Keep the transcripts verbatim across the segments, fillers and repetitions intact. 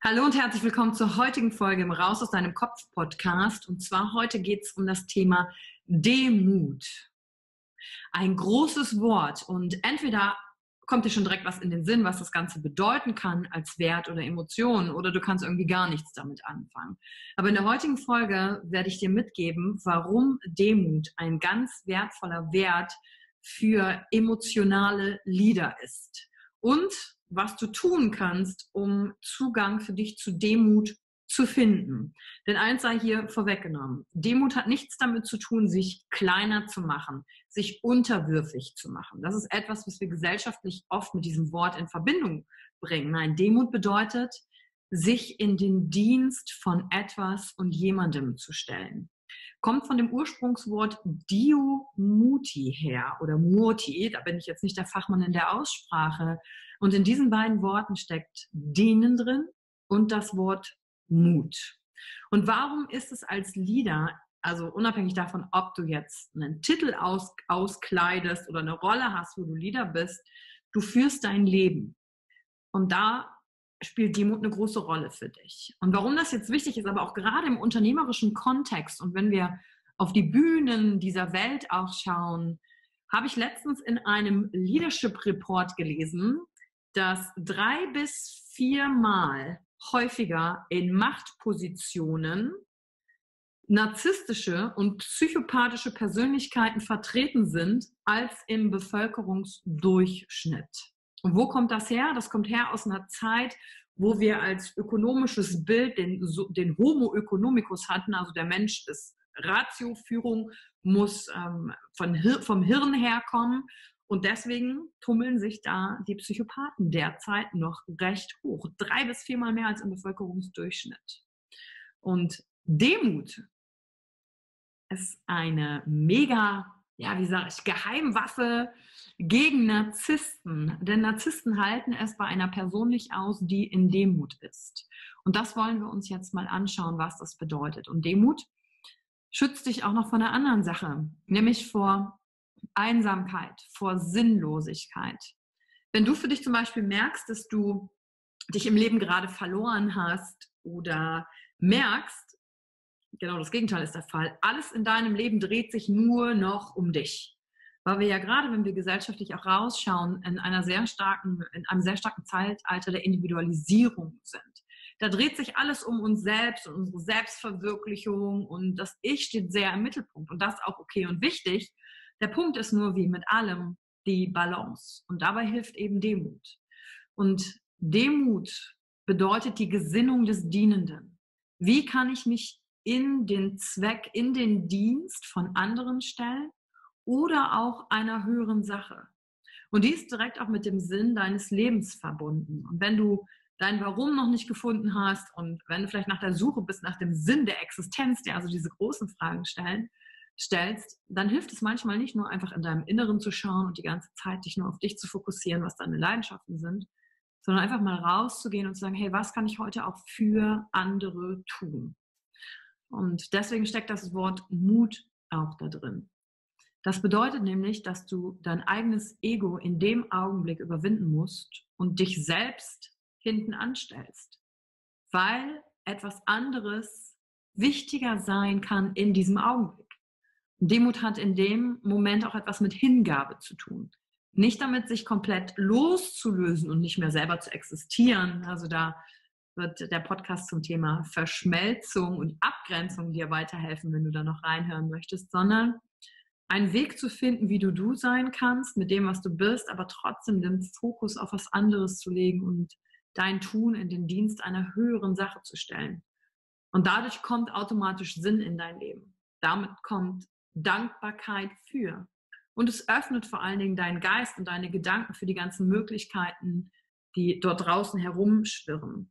Hallo und herzlich willkommen zur heutigen Folge im Raus aus deinem Kopf Podcast. Und zwar heute geht es um das Thema Demut. Ein großes Wort und entweder kommt dir schon direkt was in den Sinn, was das Ganze bedeuten kann als Wert oder Emotion, oder du kannst irgendwie gar nichts damit anfangen. Aber in der heutigen Folge werde ich dir mitgeben, warum Demut ein ganz wertvoller Wert für emotionale Leader ist und was du tun kannst, um Zugang für dich zu Demut zu finden. Denn eins sei hier vorweggenommen: Demut hat nichts damit zu tun, sich kleiner zu machen, sich unterwürfig zu machen. Das ist etwas, was wir gesellschaftlich oft mit diesem Wort in Verbindung bringen. Nein, Demut bedeutet, sich in den Dienst von etwas und jemandem zu stellen. Kommt von dem Ursprungswort Dio Muti her oder Murti, da bin ich jetzt nicht der Fachmann in der Aussprache. Und in diesen beiden Worten steckt Dienen drin und das Wort Mut. Und warum ist es als Leader, also unabhängig davon, ob du jetzt einen Titel aus, auskleidest oder eine Rolle hast, wo du Leader bist, du führst dein Leben. Und da spielt Demut eine große Rolle für dich. Und warum das jetzt wichtig ist, aber auch gerade im unternehmerischen Kontext und wenn wir auf die Bühnen dieser Welt auch schauen, habe ich letztens in einem Leadership Report gelesen, dass drei bis viermal häufiger in Machtpositionen narzisstische und psychopathische Persönlichkeiten vertreten sind als im Bevölkerungsdurchschnitt. Und wo kommt das her? Das kommt her aus einer Zeit, wo wir als ökonomisches Bild den, den Homo economicus hatten, also der Mensch ist Ratio, Führung muss ähm, von, vom Hirn herkommen. Und deswegen tummeln sich da die Psychopathen derzeit noch recht hoch. Drei bis viermal mehr als im Bevölkerungsdurchschnitt. Und Demut ist eine mega, ja, wie sage ich, Geheimwaffe gegen Narzissten. Denn Narzissten halten es bei einer Person nicht aus, die in Demut ist. Und das wollen wir uns jetzt mal anschauen, was das bedeutet. Und Demut schützt dich auch noch vor einer anderen Sache, nämlich vor Einsamkeit, vor Sinnlosigkeit. Wenn du für dich zum Beispiel merkst, dass du dich im Leben gerade verloren hast oder merkst, genau das Gegenteil ist der Fall, alles in deinem Leben dreht sich nur noch um dich. Weil wir ja gerade, wenn wir gesellschaftlich auch rausschauen, in einer sehr starken, in einem sehr starken Zeitalter der Individualisierung sind. Da dreht sich alles um uns selbst und unsere Selbstverwirklichung und das Ich steht sehr im Mittelpunkt und das ist auch okay und wichtig. Der Punkt ist nur, wie mit allem, die Balance. Und dabei hilft eben Demut. Und Demut bedeutet die Gesinnung des Dienenden. Wie kann ich mich in den Zweck, in den Dienst von anderen stellen oder auch einer höheren Sache? Und die ist direkt auch mit dem Sinn deines Lebens verbunden. Und wenn du dein Warum noch nicht gefunden hast und wenn du vielleicht nach der Suche bist, nach dem Sinn der Existenz, der also diese großen Fragen stellen, stellst, dann hilft es manchmal nicht nur einfach in deinem Inneren zu schauen und die ganze Zeit dich nur auf dich zu fokussieren, was deine Leidenschaften sind, sondern einfach mal rauszugehen und zu sagen, hey, was kann ich heute auch für andere tun? Und deswegen steckt das Wort Mut auch da drin. Das bedeutet nämlich, dass du dein eigenes Ego in dem Augenblick überwinden musst und dich selbst hinten anstellst, weil etwas anderes wichtiger sein kann in diesem Augenblick. Demut hat in dem Moment auch etwas mit Hingabe zu tun. Nicht damit, sich komplett loszulösen und nicht mehr selber zu existieren. Also da wird der Podcast zum Thema Verschmelzung und Abgrenzung dir weiterhelfen, wenn du da noch reinhören möchtest, sondern einen Weg zu finden, wie du du sein kannst, mit dem, was du bist, aber trotzdem den Fokus auf was anderes zu legen und dein Tun in den Dienst einer höheren Sache zu stellen. Und dadurch kommt automatisch Sinn in dein Leben. Damit kommt Dankbarkeit für. Und es öffnet vor allen Dingen deinen Geist und deine Gedanken für die ganzen Möglichkeiten, die dort draußen herumschwirren.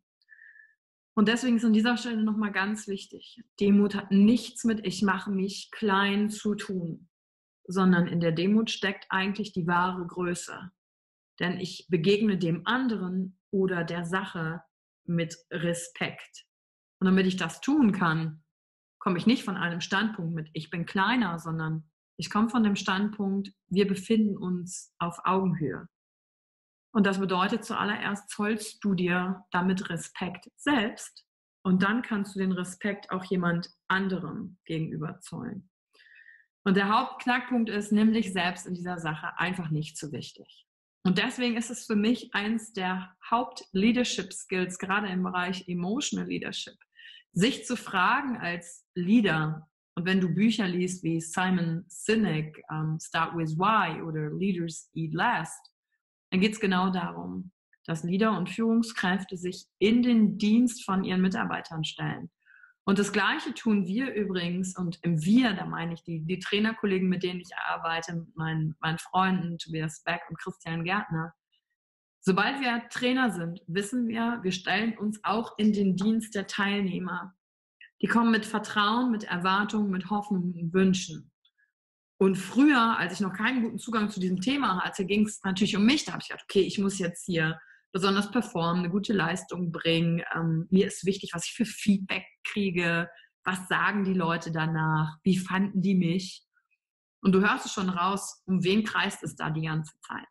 Und deswegen ist an dieser Stelle nochmal ganz wichtig, Demut hat nichts mit ich mache mich klein zu tun, sondern in der Demut steckt eigentlich die wahre Größe. Denn ich begegne dem anderen oder der Sache mit Respekt. Und damit ich das tun kann, komme ich nicht von einem Standpunkt mit, ich bin kleiner, sondern ich komme von dem Standpunkt, wir befinden uns auf Augenhöhe. Und das bedeutet, zuallererst zollst du dir damit Respekt selbst und dann kannst du den Respekt auch jemand anderem gegenüber zollen. Und der Hauptknackpunkt ist, nimm dich selbst in dieser Sache einfach nicht zu wichtig. Und deswegen ist es für mich eins der Haupt-Leadership-Skills, gerade im Bereich Emotional Leadership, sich zu fragen als Leader. Und wenn du Bücher liest wie Simon Sinek, um, Start with Why oder Leaders Eat Last, dann geht es genau darum, dass Leader und Führungskräfte sich in den Dienst von ihren Mitarbeitern stellen. Und das Gleiche tun wir übrigens, und im Wir, da meine ich die, die Trainerkollegen, mit denen ich arbeite, mit meinen, meinen Freunden Tobias Beck und Christian Gärtner. Sobald wir Trainer sind, wissen wir, wir stellen uns auch in den Dienst der Teilnehmer. Die kommen mit Vertrauen, mit Erwartungen, mit Hoffnungen und Wünschen. Und früher, als ich noch keinen guten Zugang zu diesem Thema hatte, ging es natürlich um mich. Da habe ich gedacht, okay, ich muss jetzt hier besonders performen, eine gute Leistung bringen. Ähm, mir ist wichtig, was ich für Feedback kriege. Was sagen die Leute danach? Wie fanden die mich? Und du hörst es schon raus, um wen kreist es da die ganze Zeit?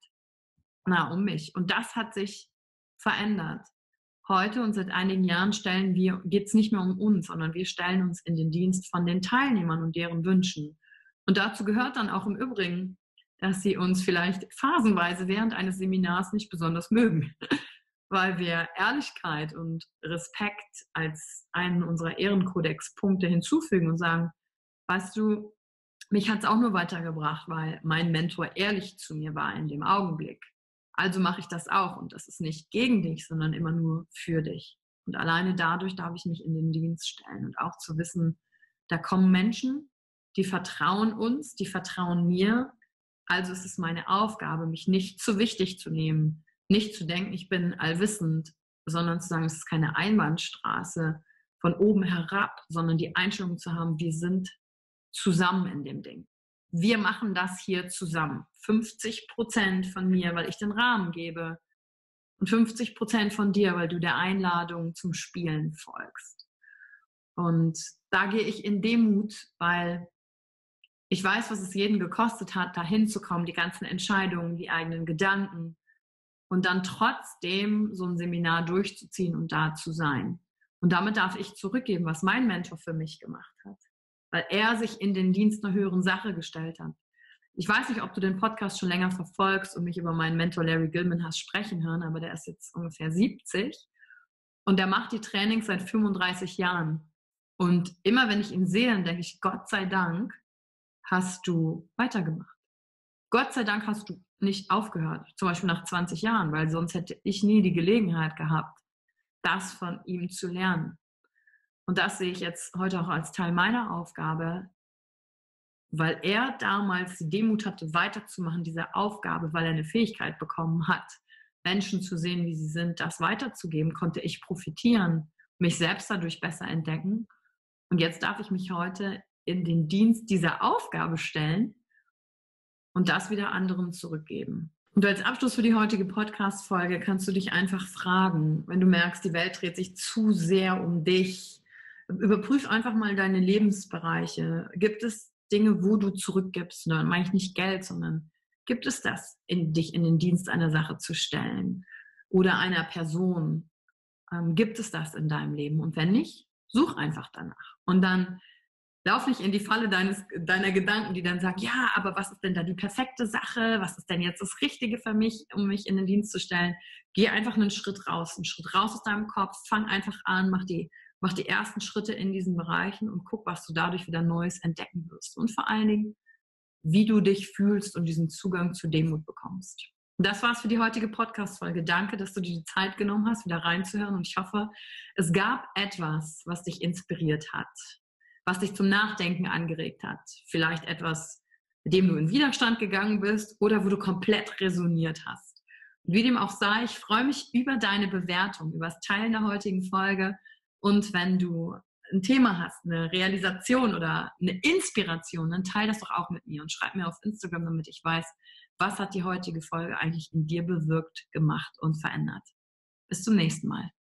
Na, um mich. Und das hat sich verändert. Heute und seit einigen Jahren stellen wir, geht es nicht mehr um uns, sondern wir stellen uns in den Dienst von den Teilnehmern und deren Wünschen. Und dazu gehört dann auch im Übrigen, dass sie uns vielleicht phasenweise während eines Seminars nicht besonders mögen, weil wir Ehrlichkeit und Respekt als einen unserer Ehrenkodex-Punkte hinzufügen und sagen, weißt du, mich hat es auch nur weitergebracht, weil mein Mentor ehrlich zu mir war in dem Augenblick. Also mache ich das auch und das ist nicht gegen dich, sondern immer nur für dich. Und alleine dadurch darf ich mich in den Dienst stellen und auch zu wissen, da kommen Menschen, die vertrauen uns, die vertrauen mir. Also ist es meine Aufgabe, mich nicht zu wichtig zu nehmen, nicht zu denken, ich bin allwissend, sondern zu sagen, es ist keine Einbahnstraße von oben herab, sondern die Einstellung zu haben, wir sind zusammen in dem Ding. Wir machen das hier zusammen. fünfzig Prozent von mir, weil ich den Rahmen gebe und fünfzig Prozent von dir, weil du der Einladung zum Spielen folgst. Und da gehe ich in Demut, weil ich weiß, was es jeden gekostet hat, da hinzukommen, die ganzen Entscheidungen, die eigenen Gedanken und dann trotzdem so ein Seminar durchzuziehen und da zu sein. Und damit darf ich zurückgeben, was mein Mentor für mich gemacht hat, weil er sich in den Dienst einer höheren Sache gestellt hat. Ich weiß nicht, ob du den Podcast schon länger verfolgst und mich über meinen Mentor Larry Gilman hast sprechen hören, aber der ist jetzt ungefähr siebzig und der macht die Trainings seit fünfunddreißig Jahren. Und immer wenn ich ihn sehe, dann denke ich, Gott sei Dank, hast du weitergemacht. Gott sei Dank hast du nicht aufgehört, zum Beispiel nach zwanzig Jahren, weil sonst hätte ich nie die Gelegenheit gehabt, das von ihm zu lernen. Und das sehe ich jetzt heute auch als Teil meiner Aufgabe, weil er damals die Demut hatte, weiterzumachen, diese Aufgabe, weil er eine Fähigkeit bekommen hat, Menschen zu sehen, wie sie sind, das weiterzugeben, konnte ich profitieren, mich selbst dadurch besser entdecken. Und jetzt darf ich mich heute in den Dienst dieser Aufgabe stellen und das wieder anderen zurückgeben. Und als Abschluss für die heutige Podcast-Folge kannst du dich einfach fragen, wenn du merkst, die Welt dreht sich zu sehr um dich, überprüf einfach mal deine Lebensbereiche. Gibt es Dinge, wo du zurückgibst? Und dann meine ich nicht Geld, sondern gibt es das, in dich in den Dienst einer Sache zu stellen oder einer Person? Ähm, gibt es das in deinem Leben? Und wenn nicht, such einfach danach. Und dann lauf nicht in die Falle deines, deiner Gedanken, die dann sagen, ja, aber was ist denn da die perfekte Sache? Was ist denn jetzt das Richtige für mich, um mich in den Dienst zu stellen? Geh einfach einen Schritt raus, einen Schritt raus aus deinem Kopf, fang einfach an, mach die, mach die ersten Schritte in diesen Bereichen und guck, was du dadurch wieder Neues entdecken wirst. Und vor allen Dingen, wie du dich fühlst und diesen Zugang zur Demut bekommst. Und das war's für die heutige Podcast-Folge. Danke, dass du dir die Zeit genommen hast, wieder reinzuhören. Und ich hoffe, es gab etwas, was dich inspiriert hat, was dich zum Nachdenken angeregt hat. Vielleicht etwas, mit dem du in Widerstand gegangen bist oder wo du komplett resoniert hast. Und wie dem auch sei, ich freue mich über deine Bewertung, über das Teilen der heutigen Folge. Und wenn du ein Thema hast, eine Realisation oder eine Inspiration, dann teile das doch auch mit mir und schreib mir auf Instagram, damit ich weiß, was hat die heutige Folge eigentlich in dir bewirkt, gemacht und verändert. Bis zum nächsten Mal.